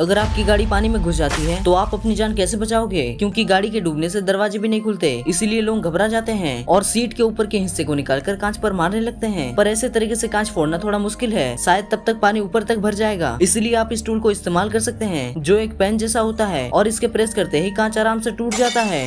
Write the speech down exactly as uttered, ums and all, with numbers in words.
अगर आपकी गाड़ी पानी में घुस जाती है तो आप अपनी जान कैसे बचाओगे, क्योंकि गाड़ी के डूबने से दरवाजे भी नहीं खुलते, इसीलिए लोग घबरा जाते हैं और सीट के ऊपर के हिस्से को निकालकर कांच पर मारने लगते हैं। पर ऐसे तरीके से कांच फोड़ना थोड़ा मुश्किल है, शायद तब तक पानी ऊपर तक भर जाएगा। इसलिए आप इस टूल को इस्तेमाल कर सकते हैं जो एक पेन जैसा होता है और इसके प्रेस करते ही कांच आराम से टूट जाता है।